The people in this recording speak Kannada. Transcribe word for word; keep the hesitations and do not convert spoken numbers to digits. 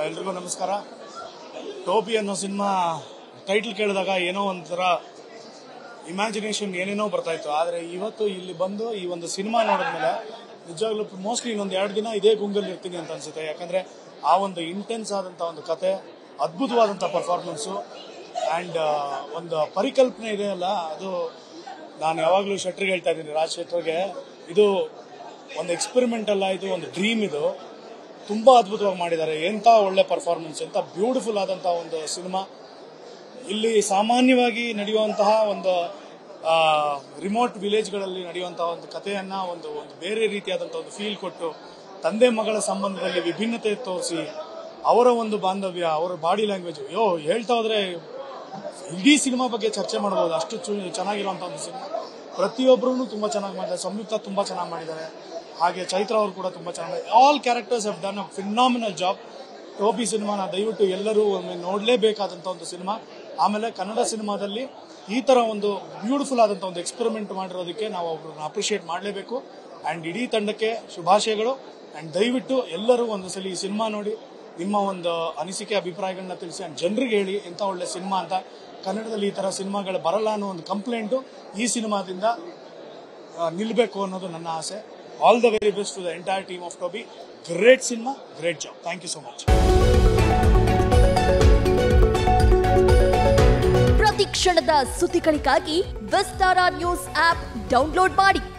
ಎಲ್ರಿಗೂ ನಮಸ್ಕಾರ. ಟೋಬಿ ಅನ್ನೋ ಸಿನಿಮಾ ಟೈಟಲ್ ಕೇಳಿದಾಗ ಏನೋ ಒಂಥರ ಇಮ್ಯಾಜಿನೇಷನ್ ಏನೇನೋ ಬರ್ತಾ ಇತ್ತು. ಆದರೆ ಇವತ್ತು ಇಲ್ಲಿ ಬಂದು ಈ ಒಂದು ಸಿನಿಮಾ ನೋಡಿದ್ಮೇಲೆ ನಿಜವಾಗ್ಲೂ ಮೋಸ್ಟ್ಲಿ ಇನ್ನೊಂದು ಎರಡು ದಿನ ಇದೇ ಗುಂಗಲ್ಲಿ ಇರ್ತೀನಿ ಅಂತ ಅನ್ಸುತ್ತೆ. ಯಾಕಂದ್ರೆ ಆ ಒಂದು ಇಂಟೆನ್ಸ್ ಆದಂಥ ಒಂದು ಕತೆ, ಅದ್ಭುತವಾದಂಥ ಪರ್ಫಾರ್ಮೆನ್ಸು ಆ್ಯಂಡ್ ಒಂದು ಪರಿಕಲ್ಪನೆ ಇದೆಯಲ್ಲ, ಅದು ನಾನು ಯಾವಾಗಲೂ ಶೆಟ್ರಿಗೆ ಹೇಳ್ತಾ ಇದ್ದೀನಿ, ರಾಜ್ ಶೆಟ್ರಿಗೆ, ಇದು ಒಂದು ಎಕ್ಸ್ಪೆರಿಮೆಂಟ್ ಅಲ್ಲ, ಇದು ಒಂದು ಡ್ರೀಮ್. ಇದು ತುಂಬ ಅದ್ಭುತವಾಗಿ ಮಾಡಿದ್ದಾರೆ. ಎಂಥ ಒಳ್ಳೆ ಪರ್ಫಾರ್ಮೆನ್ಸ್, ಎಂಥ ಬ್ಯೂಟಿಫುಲ್ ಆದಂಥ ಒಂದು ಸಿನಿಮಾ. ಇಲ್ಲಿ ಸಾಮಾನ್ಯವಾಗಿ ನಡೆಯುವಂತಹ ಒಂದು ರಿಮೋಟ್ ವಿಲೇಜ್ಗಳಲ್ಲಿ ನಡೆಯುವಂತಹ ಒಂದು ಕಥೆಯನ್ನ ಒಂದು ಒಂದು ಬೇರೆ ರೀತಿಯಾದಂಥ ಒಂದು ಫೀಲ್ ಕೊಟ್ಟು, ತಂದೆ ಮಗಳ ಸಂಬಂಧದಲ್ಲಿ ವಿಭಿನ್ನತೆ ತೋರಿಸಿ, ಅವರ ಒಂದು ಬಾಂಧವ್ಯ, ಅವರ ಬಾಡಿ ಲ್ಯಾಂಗ್ವೇಜ್, ಅಯ್ಯೋ ಹೇಳ್ತಾ ಹೋದ್ರೆ ಇಡೀ ಸಿನಿಮಾ ಬಗ್ಗೆ ಚರ್ಚೆ ಮಾಡಬಹುದು, ಅಷ್ಟು ಚೆನ್ನಾಗಿರುವಂಥ ಒಂದು ಸಿನಿಮಾ. ಪ್ರತಿಯೊಬ್ಬರೂ ತುಂಬ ಚೆನ್ನಾಗಿ ಮಾಡಿದ್ದಾರೆ. ಸಂಯುಕ್ತ ತುಂಬ ಚೆನ್ನಾಗಿ ಮಾಡಿದ್ದಾರೆ, ಹಾಗೆ ಚೈತ್ರ ಅವರು ಕೂಡ ತುಂಬ ಚೆನ್ನಾಗಿ. All characters have done a phenomenal job. Toby ಸಿನಿಮಾನ ದಯವಿಟ್ಟು ಎಲ್ಲರೂ ಒಮ್ಮೆ ನೋಡಲೇಬೇಕಾದಂಥ ಒಂದು ಸಿನಿಮಾ. ಆಮೇಲೆ ಕನ್ನಡ ಸಿನಿಮಾದಲ್ಲಿ ಈ ಥರ ಒಂದು ಬ್ಯೂಟಿಫುಲ್ ಆದಂಥ ಒಂದು ಎಕ್ಸ್ಪೆರಿಮೆಂಟ್ ಮಾಡಿರೋದಕ್ಕೆ ನಾವು ಒಬ್ಬರನ್ನ ಅಪ್ರಿಷಿಯೇಟ್ ಮಾಡಲೇಬೇಕು. ಆ್ಯಂಡ್ ಇಡೀ ತಂಡಕ್ಕೆ ಶುಭಾಶಯಗಳು. ಆ್ಯಂಡ್ ದಯವಿಟ್ಟು ಎಲ್ಲರೂ ಒಂದು ಸಲ ಈ ಸಿನಿಮಾ ನೋಡಿ ನಿಮ್ಮ ಒಂದು ಅನಿಸಿಕೆ ಅಭಿಪ್ರಾಯಗಳನ್ನ ತಿಳಿಸಿ, ಆ್ಯಂಡ್ ಜನರಿಗೆ ಹೇಳಿ ಎಂಥ ಒಳ್ಳೆ ಸಿನಿಮಾ ಅಂತ. ಕನ್ನಡದಲ್ಲಿ ಈ ಥರ ಸಿನಿಮಾಗಳು ಬರಲ್ಲ ಅನ್ನೋ ಒಂದು ಕಂಪ್ಲೇಂಟು ಈ ಸಿನಿಮಾದಿಂದ ನಿಲ್ಲಬೇಕು ಅನ್ನೋದು ನನ್ನ ಆಸೆ. All the very best to the entire team of Toby. Great cinema, great job. Thank you so much. ಪ್ರತಿ ಕ್ಷಣದ ಸುದ್ದಿಗಳಿಗಾಗಿ ವಿಸ್ತಾರ ನ್ಯೂಸ್ ಆಪ್ ಡೌನ್ಲೋಡ್ ಮಾಡಿ.